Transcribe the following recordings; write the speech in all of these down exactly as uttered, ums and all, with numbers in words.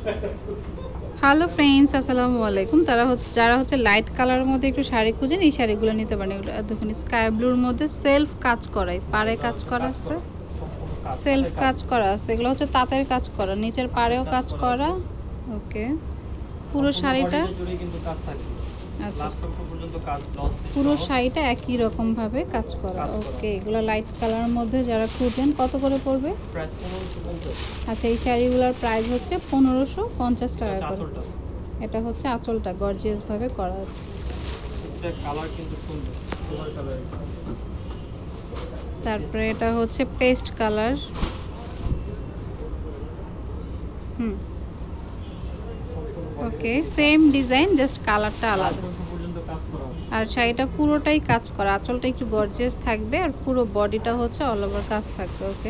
Hello friends, আসসালামু আলাইকুম। তারা হচ্ছে যারা হচ্ছে লাইট কালারের মধ্যে একটু শাড়ি খুঁজেন, এই শাড়িগুলো নিতে পারেন। এগুলো দেখুন স্কাই ব্লুর মধ্যে সেলফ কাজ করা, পাড়ে কাজ করা আছে, সেলফ কাজ করা আছে। এগুলো হচ্ছে তাঁতের কাজ করা, নিচের পাড়েও কাজ করা। ওকে, পুরো শাড়িটা আচ্ছা, পুরো শাড়িটা একই রকম ভাবে কাজ করা। ওকে, এগুলো লাইট কালারের মধ্যে যারা খুঁজেন কত করে পড়বে? আচ্ছা, এই শাড়িগুলোর প্রাইস হচ্ছে পনেরোশো পঞ্চাশ টাকা করে। এটা হচ্ছে আঁচলটা গর্জিয়াস ভাবে করা আছে। তারপরে এটা হচ্ছে paste colour. Hmm, okay, same design, just কালারটা আলাদা। আর শাড়িটা পুরোটাই কাজ করা, আঁচলটা একটু গর্জিয়াস থাকবে আর পুরো বডিটা হচ্ছে অল ওভার কাজ থাকবে। ওকে,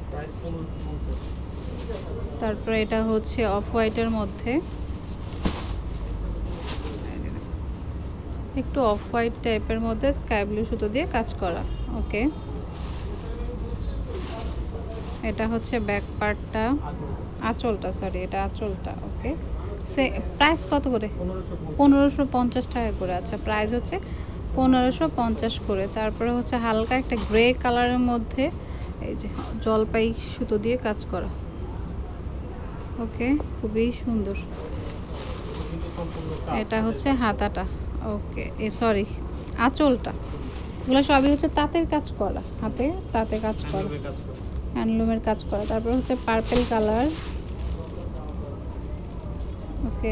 তারপরে এটা হচ্ছে অফ হোয়াইটের মধ্যে, একটু অফ হোয়াইট টাইপের মধ্যে স্কাই ব্লু সুতো দিয়ে কাজ করা। ওকে, এটা হচ্ছে ব্যাক পার্টটা, আঁচলটা, সরি এটা আঁচলটা। ওকে, সে প্রাইস কত করে? পনেরোশো পঞ্চাশ টাকা করে। আচ্ছা, প্রাইস হচ্ছে পনেরোশো পঞ্চাশ করে। তারপরে হচ্ছে হালকা একটা গ্রে কালারের মধ্যে এই যে জলপাই সুতো দিয়ে কাজ করা। ওকে, খুবই সুন্দর। এটা হচ্ছে হাতাটা। ওকে, এ সরি আঁচলটা। এগুলো সবই হচ্ছে তাঁতের কাজ করা, হাতে তাঁতে কাজ করা, হ্যান্ডলুমের কাজ করা। তারপর হচ্ছে পার্পেল কালার। ওকে,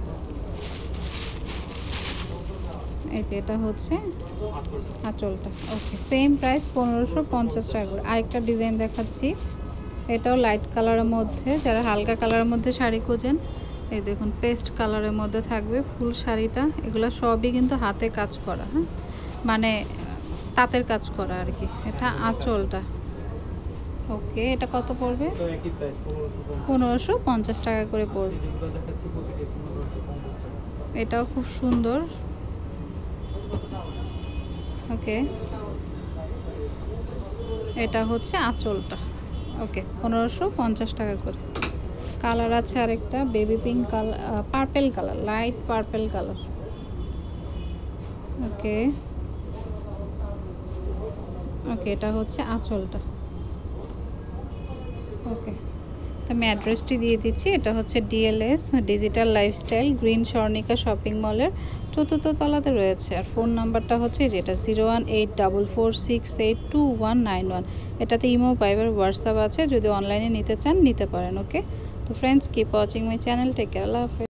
এই যে এটা হচ্ছে আঁচলটা। ওকে, সেম প্রাইস পনেরোশো পঞ্চাশ টাকা করে। আরেকটা ডিজাইন দেখাচ্ছি, এটাও লাইট কালারের মধ্যে, যারা হালকা কালারের মধ্যে শাড়ি খোঁজেন, এই দেখুন পেস্ট কালারের মধ্যে থাকবে ফুল শাড়িটা। এগুলো সবই কিন্তু হাতে কাজ করা, হ্যাঁ, মানে তাঁতের কাজ করা আর কি। এটা আঁচলটা। ওকে, এটা কত পড়বে? পনেরোশো পঞ্চাশ টাকা করে পড়বে। এটাও খুব সুন্দর। ওকে, এটা হচ্ছে আঁচলটা। ওকে, পনেরোশো পঞ্চাশ টাকা করে। কালার আছে আরেকটা baby pink colour, purple colour, light purple colour. Okay, okay, এটা হচ্ছে আঁচলটা। ওকে, তো আমি অ্যাড্রেসটি দিয়ে দিচ্ছি। এটা হচ্ছে DLS digital lifestyle, green Swarnika shopping মলের চতুর্থ তলাতে রয়েছে। আর ফোন নাম্বারটা হচ্ছে যেটা zero one eight double four six eight two one nine one. এটাতে ইমো, ভাইবার, হোয়াটসঅ্যাপ আছে, যদি অনলাইনে নিতে চান নিতে পারেন। ওকে, তো friends, keep watching my channel, take care, আল্লাহ হাফেজ।